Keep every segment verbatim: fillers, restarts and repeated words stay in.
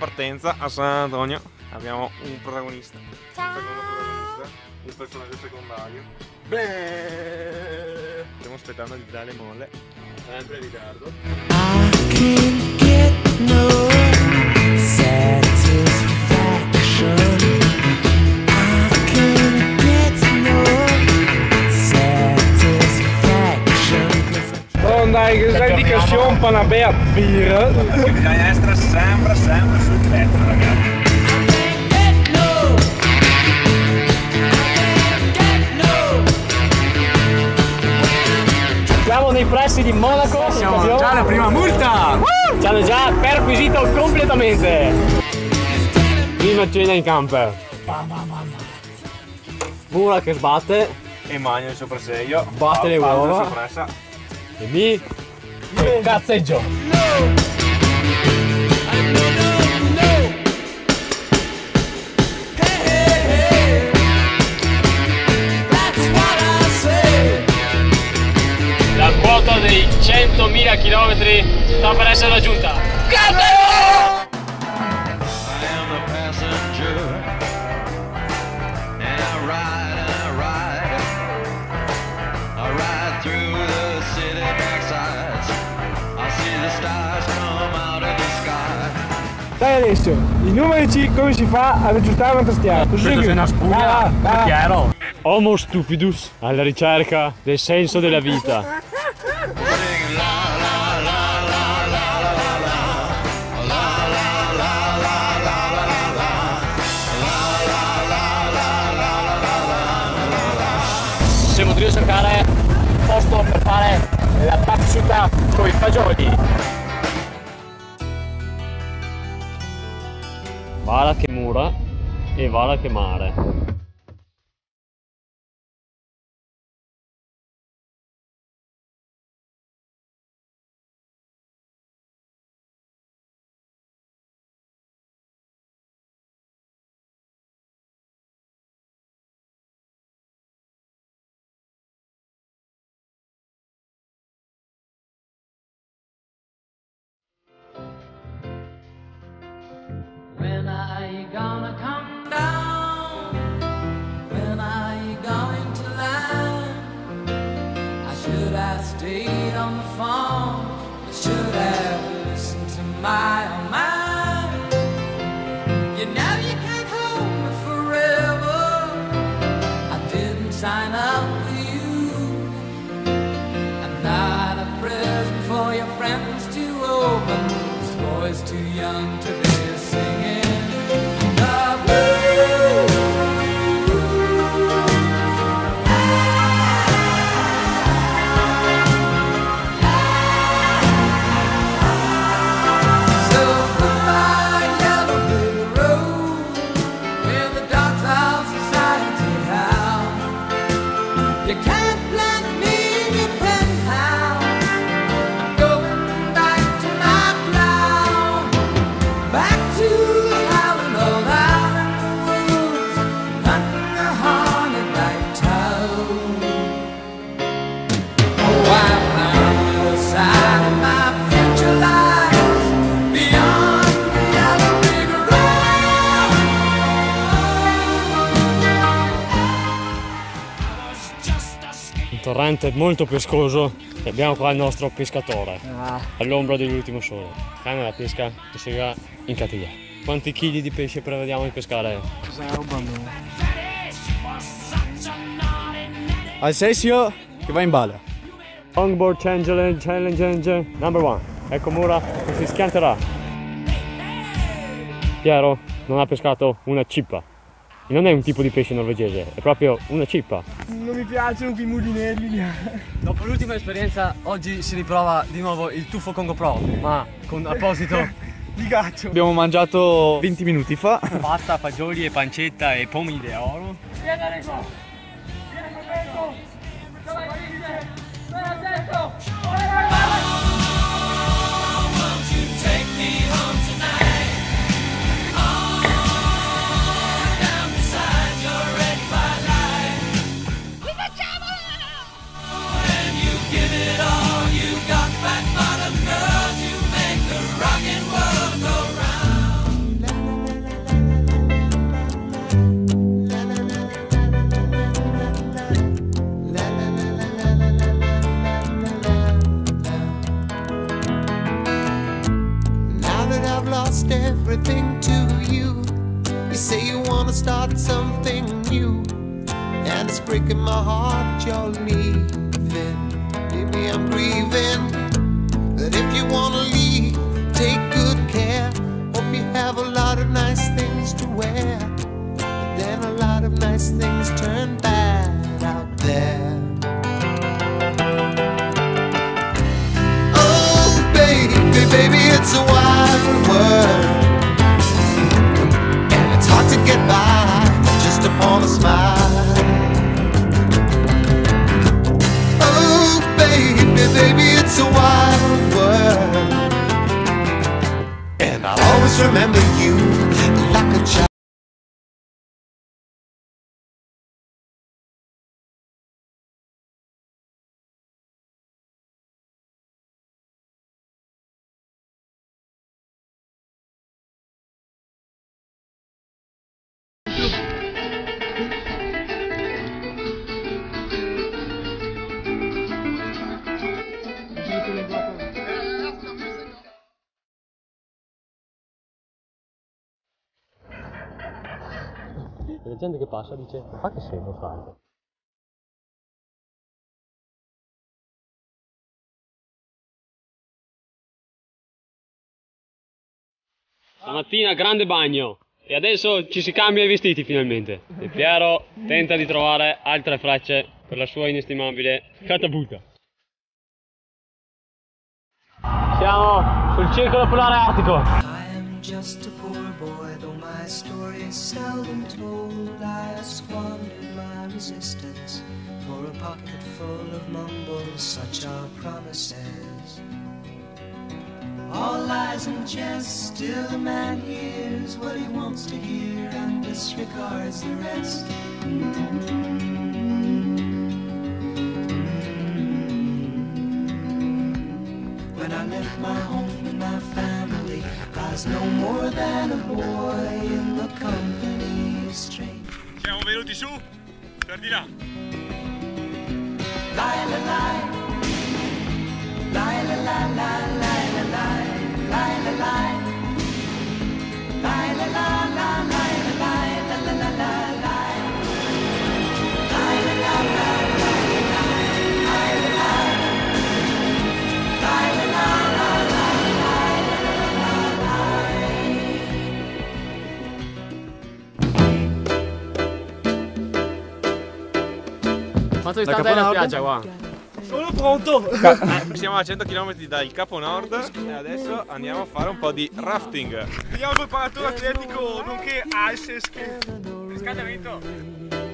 partenza a San Antonio abbiamo un protagonista. Ciao. Secondo protagonista, un personaggio secondario. Beh, stiamo aspettando di dare le molle. Sempre in ritardo. I can't get no satisfaction. I can't get no satisfaction. Oh dai, che sei indicazione per una bella birra. Bisogna essere sempre, sempre sul pezzo, ragazzi. Siamo nei pressi di Monaco. Siamo già alla prima multa! Uh! Ci hanno già perquisito completamente. Prima cena in camper. Mura che sbatte. E Magno il sopra serio. Batte le uova. E mi che cazzeggio. La quota dei centomila chilometri sta per essere raggiunta. Dai Alessio, i numeri come si fa ad aggiustare una tastiera? Questo è una spugna, ah, ah. è chiaro. Homo stupidus alla ricerca del senso della vita. Siamo venuti a cercare un posto per fare la battuta con i fagioli. Vala che mura e vala che mare. When are you gonna come down? When are you going to land? I should have stayed on the phone. I should have listened to my own mind. You know you can't hold me forever. I didn't sign up with you. I'm not a present for your friends to open. This boy's too young to be singing. Un torrente molto pescoso e abbiamo qua il nostro pescatore ah. all'ombra dell'ultimo sole. Canna la pesca che seguirà in catena. Quanti chili di pesce prevediamo di pescare? Alessio che va in bala. Longboard challenge, challenge number one. Ecco Mura che si schianterà. Piero non ha pescato una cippa. E non è un tipo di pesce norvegese, è proprio una cippa. Non mi piacciono quei mulinelli. Dopo l'ultima esperienza, oggi si riprova di nuovo il tuffo con GoPro, ma con apposito di gaccio. Abbiamo mangiato venti minuti fa. Pasta, fagioli e pancetta e pomi di oro. Vieni Enrico! Vieni Enrico! Dove vai? lost everything to you. You say you wanna start something new, and it's breaking my heart you're leaving. Baby, I'm grieving that if you wanna leave, take good care. Hope you have a lot of nice things to wear, but then a lot of nice things turn bad out there. Oh baby, baby, it's a wild world, and it's hard to get by just upon a smile. Oh baby, baby, it's a wild world, and I'll always remember you like a child. E la gente che passa dice, ma fa che segno fare? Stamattina grande bagno e adesso ci si cambia i vestiti finalmente. E Piero tenta di trovare altre frecce per la sua inestimabile catapulta. Siamo sul circolo polare artico. I am just a poor boy, though my story is seldom told. I have squandered my resistance for a pocket full of mumbles, such are promises. All lies and jest, still a man hears what he wants to hear and disregards the rest. When I left my home and my family, I was no more than a boy in the company of strangers. Siamo venuti su per di là. La la la, la la la la la la la, la la la, la la la la la la la la la la la. Quanto distante è la spiaggia qua? Sono pronto! Eh, siamo a cento chilometri dal Capo Nord e adesso andiamo a fare un po' di rafting. Vediamo il preparatore atletico, nonché ice ski. Riscaldamento.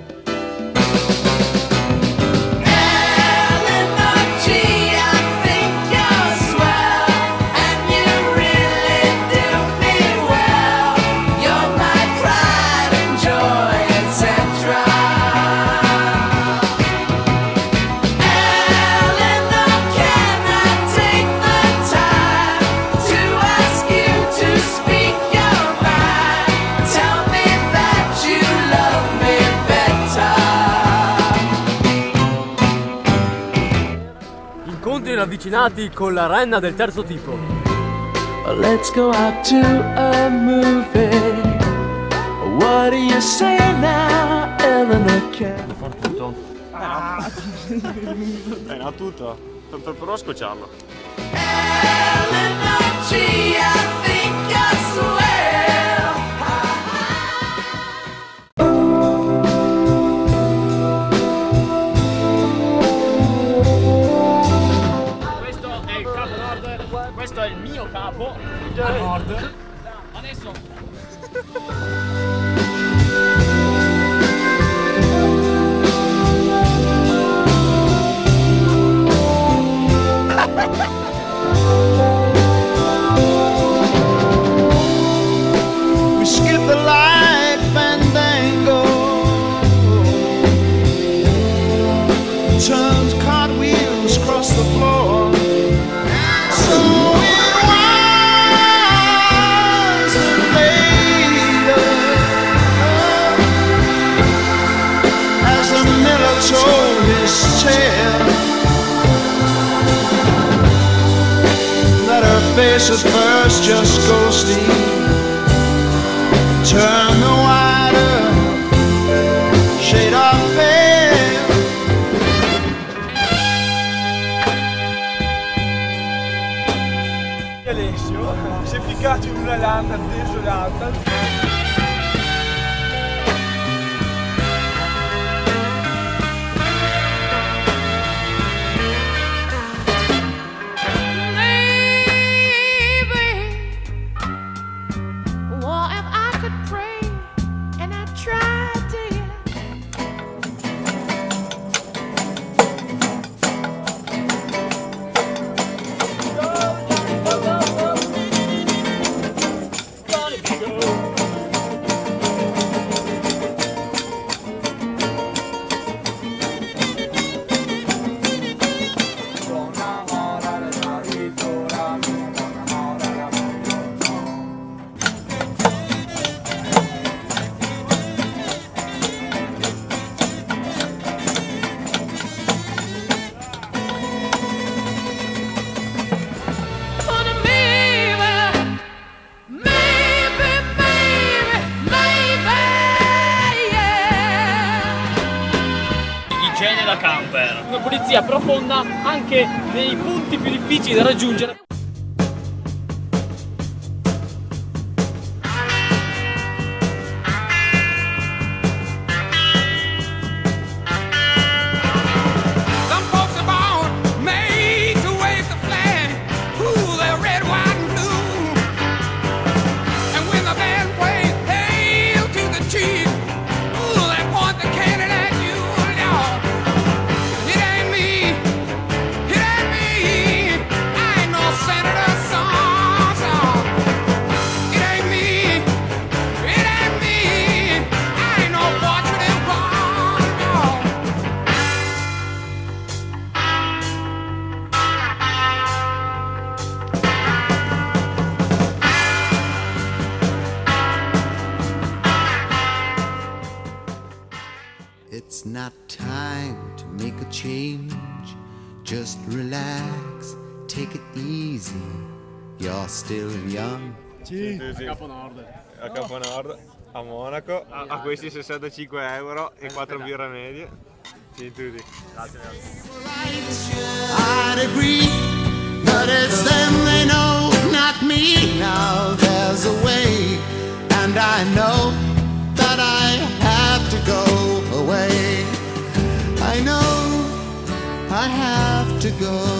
Incontri ravvicinati con la renna del terzo tipo. Let's go out to a movie. What do you say now, Eleanor? Di far tutto? Eh no, tutto. Per, per, però scocciarlo. Eleanor G, I think I swear. Questo è il Capo Nord, questo è il mio capo a nord. Adesso We skip the light fandango, turns cartwheels across the floor. So it was the later, as the miller told his tale, that her face at first just ghostly. turn the wider shade of pale. Alessio si è ficcato in una landa desolata. Da camper, una pulizia profonda anche nei punti più difficili da raggiungere. It's not time to make a change. Just relax, take it easy. You're still young. Sì, sì, sì. A Capo Nord. A Capo Nord, a Monaco. A, a questi sessantacinque euro e quattro birre medie. Sì, tutti. Grazie, grazie. I'd agree, but it's them they know, not me. Now there's a way, and I know that I have to go away. I know I have to go.